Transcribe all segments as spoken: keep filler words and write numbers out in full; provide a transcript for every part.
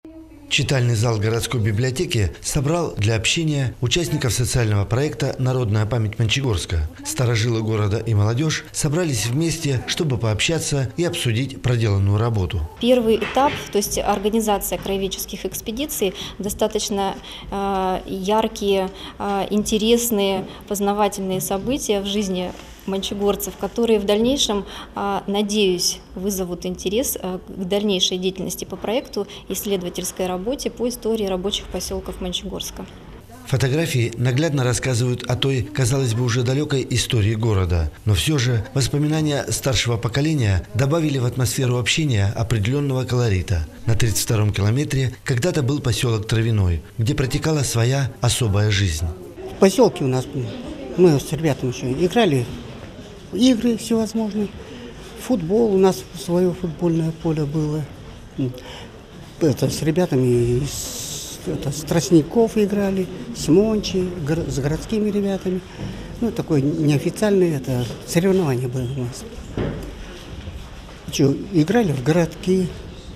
Читальный зал городской библиотеки собрал для общения участников социального проекта «Народная память Мончегорска». Старожилы города и молодежь собрались вместе, чтобы пообщаться и обсудить проделанную работу. Первый этап, то есть организация краеведческих экспедиций, достаточно э, яркие, э, интересные, познавательные события в жизни мончегорцев, которые в дальнейшем, надеюсь, вызовут интерес к дальнейшей деятельности по проекту исследовательской работе по истории рабочих поселков Мончегорска. Фотографии наглядно рассказывают о той, казалось бы, уже далекой истории города. Но все же воспоминания старшего поколения добавили в атмосферу общения определенного колорита. На тридцать втором километре когда-то был поселок Травяной, где протекала своя особая жизнь. В поселке у нас мы с ребятами еще играли игры всевозможные, футбол, у нас свое футбольное поле было. Это с ребятами из это, с Тростников играли, с Мончи, с городскими ребятами. Ну, такое неофициальное это, соревнование было у нас. Что, играли в городки.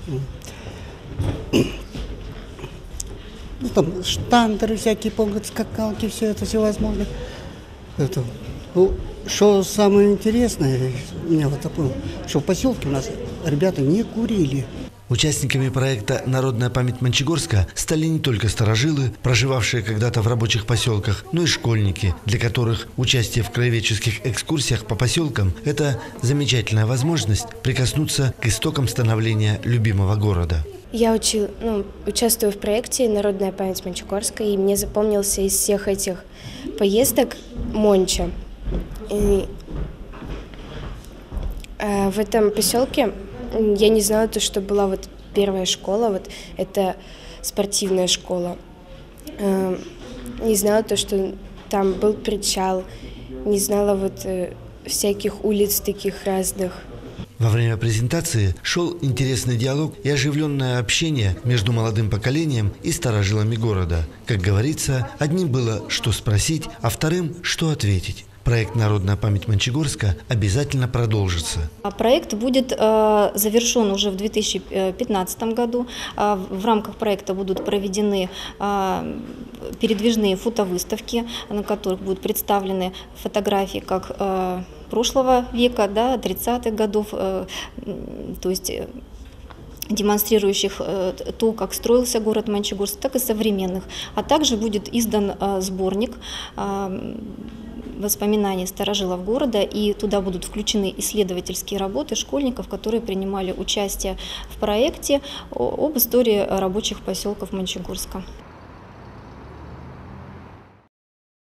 Ну, там штандеры всякие, помнят, скакалки, все это всевозможно. Это, ну, что самое интересное, я вот такое, что в поселке у нас ребята не курили. Участниками проекта «Народная память Мончегорска» стали не только старожилы, проживавшие когда-то в рабочих поселках, но и школьники, для которых участие в краеведческих экскурсиях по поселкам – это замечательная возможность прикоснуться к истокам становления любимого города. Я учу, ну, участвую в проекте «Народная память Мончегорска», и мне запомнился из всех этих поездок Монча. И, э, в этом поселке я не знала, то, что была вот первая школа, вот это спортивная школа. Э, не знала то, что там был причал, не знала вот э, всяких улиц таких разных. Во время презентации шел интересный диалог и оживленное общение между молодым поколением и старожилами города. Как говорится, одним было что спросить, а вторым что ответить. Проект «Народная память Мончегорска» обязательно продолжится. Проект будет э, завершен уже в две тысячи пятнадцатом году. Э, в рамках проекта будут проведены э, передвижные фотовыставки, на которых будут представлены фотографии как э, прошлого века, да, тридцатых годов, э, то есть э, демонстрирующих э, то, как строился город Мончегорск, так и современных. А также будет издан э, сборник э, воспоминаний старожилов города, и туда будут включены исследовательские работы школьников, которые принимали участие в проекте об истории рабочих поселков Мончегорска.